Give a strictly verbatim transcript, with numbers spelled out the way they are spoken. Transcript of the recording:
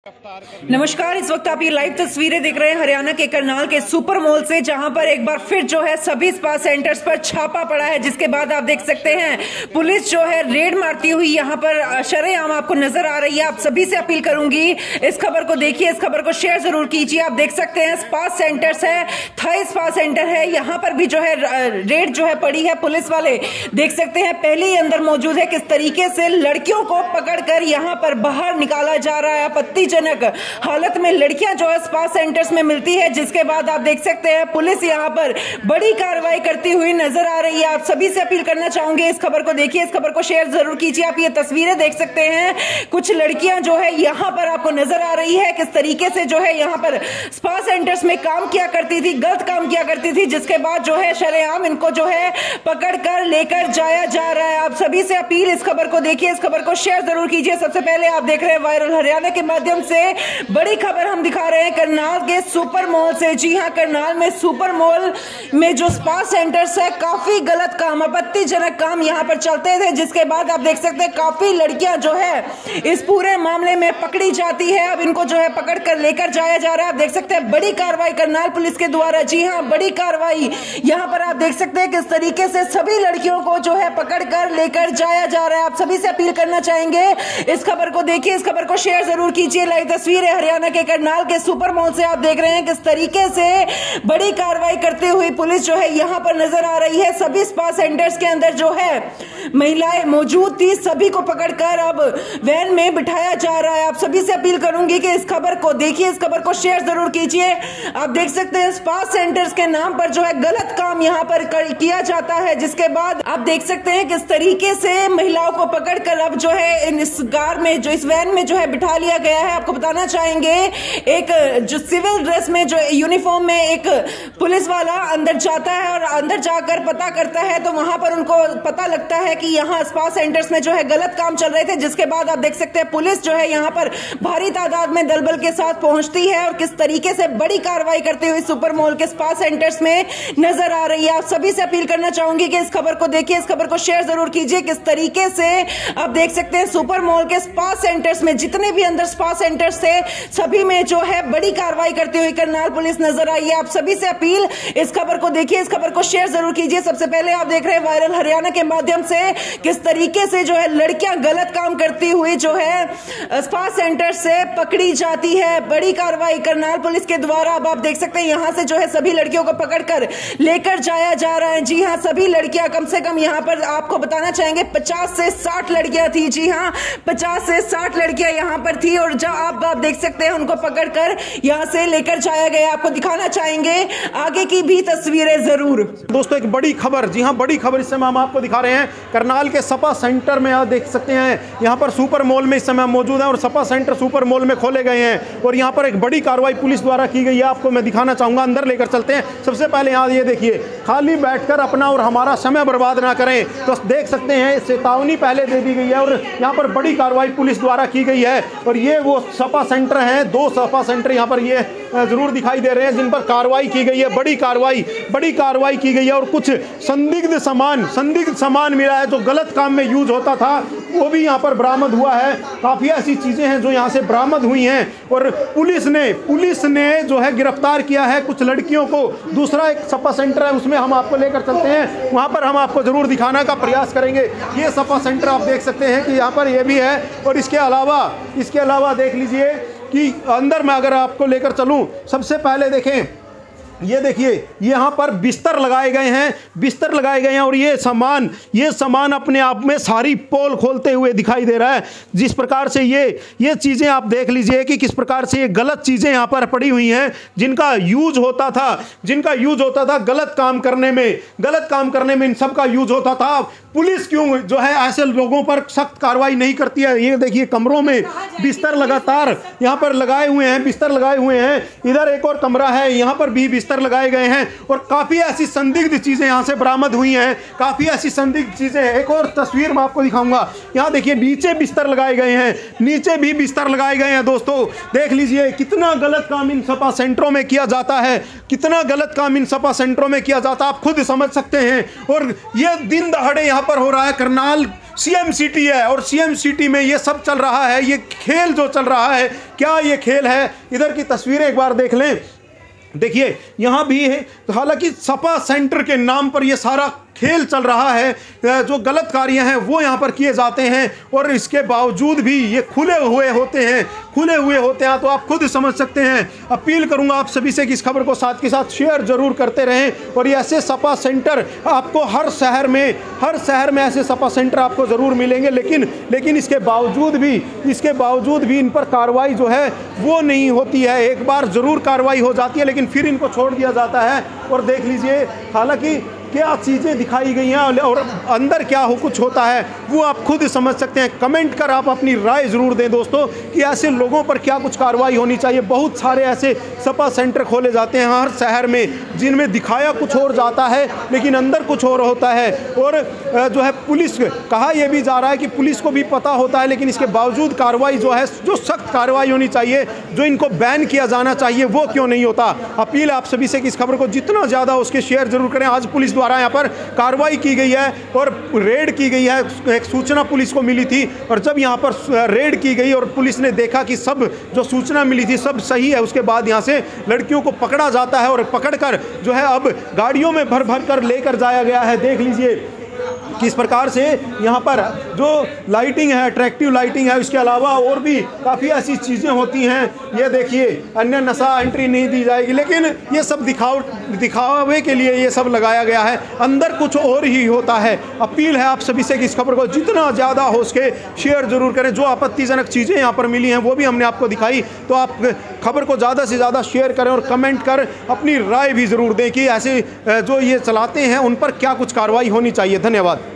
नमस्कार, इस वक्त आप ये लाइव तस्वीरें देख रहे हैं हरियाणा के करनाल के सुपर मॉल से, जहां पर एक बार फिर जो है सभी स्पा सेंटर्स पर छापा पड़ा है, जिसके बाद आप देख सकते हैं पुलिस जो है रेड मारती हुई यहां पर शरेआम आपको नजर आ रही है। आप सभी से अपील करूंगी, इस खबर को देखिए, इस खबर को शेयर जरूर कीजिए। आप देख सकते हैं स्पा सेंटर्स है, थाई स्पा सेंटर है, यहाँ पर भी जो है रेड जो है पड़ी है। पुलिस वाले देख सकते हैं पहले ही अंदर मौजूद है, किस तरीके से लड़कियों को पकड़कर यहाँ पर बाहर निकाला जा रहा है। आपत्ति जनक हालत में लड़कियां जो है स्पा सेंटर्स में मिलती है, जिसके बाद आप देख सकते हैं पुलिस यहां पर बड़ी कार्रवाई करती हुई नजर आ रही है। आप सभी से अपील करना चाहूंगे, इस खबर को देखिए, इस खबर को शेयर जरूर कीजिए। आप ये तस्वीरें देख सकते हैं, कुछ लड़कियां जो है यहां पर आपको नजर आ रही है, किस तरीके से जो है यहां पर स्पा सेंटर्स में काम किया करती थी, गलत काम किया करती थी, जिसके बाद जो है शरेआम इनको जो है पकड़कर लेकर जाया जा रहा है। आप सभी से अपील, इस खबर को देखिए, इस खबर को शेयर जरूर कीजिए। सबसे पहले आप देख रहे हैं वायरल हरियाणा के माध्यम से बड़ी खबर हम दिखा रहे हैं करनाल के सुपर मॉल से। जी हां, करनाल में सुपर मॉल में जो स्पा सेंटर्स है, काफी गलत काम, आपत्तिजनक काम यहां पर चलते थे, जिसके बाद आप देख सकते हैं काफी लड़कियां जो है इस पूरे मामले में पकड़ी जाती है। अब इनको जो है पकड़ कर लेकर जाया जा रहा है। आप देख सकते हैं बड़ी कार्रवाई करनाल पुलिस के द्वारा। जी हां, बड़ी कार्रवाई यहां पर आप देख सकते हैं किस तरीके से सभी लड़कियों को जो है पकड़ कर लेकर जाया जा रहा है। आप सभी से अपील करना चाहेंगे, इस खबर को देखिए, इस खबर को शेयर जरूर कीजिए। लाइव तस्वीर है हरियाणा के करनाल के सुपर मॉल से, आप देख रहे हैं किस तरीके से बड़ी कार्रवाई करते हुए पुलिस जो है यहां पर नजर आ रही है। सभी स्पा सेंटर्स के अंदर जो है महिलाएं मौजूद थी, सभी को पकड़कर अब वैन में बिठाया जा रहा है। आप सभी से अपील करूंगी कि इस खबर को देखिए, इस खबर को शेयर जरूर कीजिए। आप देख सकते हैं स्पा सेंटर्स के नाम पर जो है गलत काम यहां पर किया जाता है, जिसके बाद आप देख सकते हैं किस तरीके से महिलाओं को पकड़कर अब जो है इस कार में, जो इस वैन में जो है बिठा लिया गया है। आपको बताना चाहेंगे, एक जो सिविल ड्रेस में, जो यूनिफॉर्म में एक पुलिस वाला अंदर जाता है और अंदर जाकर पता करता है, तो वहां पर उनको पता लगता है कि यहाँ स्पा सेंटर्स में जो है गलत काम चल रहे थे, जिसके बाद आप देख सकते हैं पुलिस जो है यहाँ पर भारी तादाद में दलबल के साथ पहुंचती है और किस तरीके से बड़ी कार्रवाई करते हुए सुपर मॉल के स्पा सेंटर्स में नजर आ रही है। आप सभी से अपील करना चाहूंगी कि इस खबर को देखिए, इस खबर को शेयर जरूर कीजिए। किस तरीके से आप देख सकते हैं सुपर मॉल के स्पा सेंटर्स में, जितने भी अंदर स्पा सेंटर्स थे, सभी में जो है बड़ी कार्रवाई करते हुए करनाल पुलिस नजर आई है। आप सभी से अपील, इस खबर को देखिए, इस खबर को शेयर जरूर कीजिए। सबसे पहले आप देख रहे हैं वायरल हरियाणा के माध्यम से किस तरीके से जो है लड़कियां गलत काम करती हुई जो है स्पा सेंटर से पकड़ी जाती है। बड़ी कार्रवाई करनाल पुलिस के द्वारा। अब आप देख सकते हैं यहां से जो है सभी लड़कियों को पकड़कर लेकर जाया जा रहा है। जी हां, सभी लड़कियां, कम से कम यहां पर आपको बताना चाहेंगे पचास से साठ लड़कियां थी। जी हां, पचास से साठ लड़कियां यहां पर थी और जब आप, आप देख सकते हैं उनको पकड़कर यहां से लेकर जाया गया। आपको दिखाना चाहेंगे आगे की भी तस्वीरें जरूर। दोस्तों, एक बड़ी खबर, जी हां बड़ी खबर इस समय हम आपको दिखा रहे हैं। करनाल के सपा सेंटर में आप देख सकते हैं, यहां पर सुपर मॉल में इस समय मौजूद है और सपा सेंटर सुपर मॉल में खोले गए हैं और यहां पर एक बड़ी कार्रवाई पुलिस द्वारा की गई है। आपको मैं दिखाना चाहूंगा, अंदर लेकर चलते हैं। सबसे पहले यहां ये देखिए, खाली बैठकर अपना और हमारा समय बर्बाद ना करें, तो देख सकते हैं चेतावनी पहले दे दी गई है और यहां पर बड़ी कार्रवाई पुलिस द्वारा की गई है। और ये वो सपा सेंटर है, दो सपा सेंटर यहाँ पर ये जरूर दिखाई दे रहे हैं जिन पर कार्रवाई की गई है। बड़ी कार्रवाई बड़ी कार्रवाई की गई है और कुछ संदिग्ध सामान संदिग्ध सामान मिला है जो गलत काम में यूज होता था, वो भी यहाँ पर बरामद हुआ है। काफ़ी ऐसी चीज़ें हैं जो यहाँ से बरामद हुई हैं और पुलिस ने पुलिस ने जो है गिरफ्तार किया है कुछ लड़कियों को। दूसरा एक सपा सेंटर है, उसमें हम आपको लेकर चलते हैं, वहाँ पर हम आपको ज़रूर दिखाने का प्रयास करेंगे। ये सपा सेंटर आप देख सकते हैं कि यहाँ पर ये भी है और इसके अलावा इसके अलावा देख लीजिए कि अंदर में अगर आपको लेकर चलूं, सबसे पहले देखें, ये देखिए यहाँ पर बिस्तर लगाए गए हैं, बिस्तर लगाए गए हैं और ये सामान ये सामान अपने आप में सारी पोल खोलते हुए दिखाई दे रहा है। जिस प्रकार से ये ये चीज़ें आप देख लीजिए कि किस प्रकार से ये गलत चीज़ें यहाँ पर पड़ी हुई हैं, जिनका यूज होता था जिनका यूज होता था गलत काम करने में गलत काम करने में इन सब का यूज होता था। पुलिस क्यों जो है ऐसे लोगों पर सख्त कार्रवाई नहीं करती है? ये देखिए कमरों में बिस्तर लगातार यहाँ पर लगाए हुए हैं, बिस्तर लगाए हुए हैं। इधर एक और कमरा है, यहाँ पर भी बिस्तर लगाए गए हैं और काफ़ी ऐसी संदिग्ध चीज़ें यहाँ से बरामद हुई हैं। काफ़ी ऐसी संदिग्ध चीज़ें, एक और तस्वीर मैं आपको दिखाऊंगा। यहाँ देखिए नीचे बिस्तर लगाए गए हैं, नीचे भी बिस्तर लगाए गए हैं। दोस्तों देख लीजिए कितना गलत काम इन सपा सेंटरों में किया जाता है, कितना गलत काम इन सपा सेंटरों में किया जाता है, आप खुद समझ सकते हैं। और ये दिन दहाड़े यहाँ पर हो रहा है। करनाल सीएम सिटी है और सीएम सिटी में ये सब चल रहा है, ये खेल जो चल रहा है, क्या ये खेल है? इधर की तस्वीरें एक बार देख लें। देखिए यहाँ भी है, हालांकि सपा सेंटर के नाम पर ये सारा खेल चल रहा है, जो गलत कार्य हैं वो यहाँ पर किए जाते हैं और इसके बावजूद भी ये खुले हुए होते हैं खुले हुए होते हैं तो आप खुद समझ सकते हैं। अपील करूंगा आप सभी से कि इस खबर को साथ के साथ शेयर जरूर करते रहें और ये ऐसे सपा सेंटर आपको हर शहर में हर शहर में ऐसे सपा सेंटर आपको ज़रूर मिलेंगे, लेकिन लेकिन इसके बावजूद भी इसके बावजूद भी इन पर कार्रवाई जो है वो नहीं होती है। एक बार ज़रूर कार्रवाई हो जाती है लेकिन फिर इनको छोड़ दिया जाता है। और देख लीजिए हालांकि क्या चीज़ें दिखाई गई हैं और अंदर क्या हो कुछ होता है वो आप खुद समझ सकते हैं। कमेंट कर आप अपनी राय ज़रूर दें दोस्तों कि ऐसे लोगों पर क्या कुछ कार्रवाई होनी चाहिए। बहुत सारे ऐसे सपा सेंटर खोले जाते हैं हर शहर में जिनमें दिखाया कुछ और जाता है लेकिन अंदर कुछ और होता है। और जो है पुलिस, कहा यह भी जा रहा है कि पुलिस को भी पता होता है लेकिन इसके बावजूद कार्रवाई जो है, जो सख्त कार्रवाई होनी चाहिए, जो इनको बैन किया जाना चाहिए, वो क्यों नहीं होता। अपील आप सभी से कि इस खबर को जितना ज़्यादा उसके शेयर जरूर करें। आज पुलिस द्वारा यहाँ पर कार्रवाई की गई है और रेड की गई है। एक सूचना पुलिस को मिली थी और जब यहाँ पर रेड की गई और पुलिस ने देखा कि सब जो सूचना मिली थी सब सही है, उसके बाद यहाँ से लड़कियों को पकड़ा जाता है और पकड़कर जो है अब गाड़ियों में भर भर कर लेकर जाया गया है। देख लीजिए किस प्रकार से यहाँ पर जो लाइटिंग है, अट्रैक्टिव लाइटिंग है, इसके अलावा और भी काफ़ी ऐसी चीज़ें होती हैं। ये देखिए अन्य नशा एंट्री नहीं दी जाएगी, लेकिन ये सब दिखाव दिखावे के लिए ये सब लगाया गया है, अंदर कुछ और ही होता है। अपील है आप सभी से कि इस खबर को जितना ज़्यादा हो सके शेयर जरूर करें। जो आपत्तिजनक चीज़ें यहाँ पर मिली हैं वो भी हमने आपको दिखाई, तो आप खबर को ज़्यादा से ज़्यादा शेयर करें और कमेंट कर अपनी राय भी ज़रूर दें कि ऐसे जो ये चलाते हैं उन पर क्या कुछ कार्रवाई होनी चाहिए। धन्यवाद।